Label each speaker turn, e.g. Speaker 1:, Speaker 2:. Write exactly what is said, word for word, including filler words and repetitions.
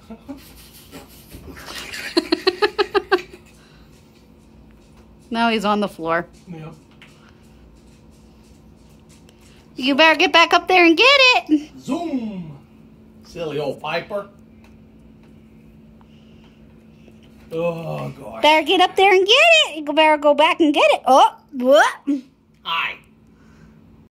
Speaker 1: Now he's on the floor.
Speaker 2: Yep.
Speaker 1: You better get back up there and get it.
Speaker 2: Zoom. Silly old Piper. Oh, gosh.
Speaker 1: Better get up there and get it. You better go back and get it. Oh, what?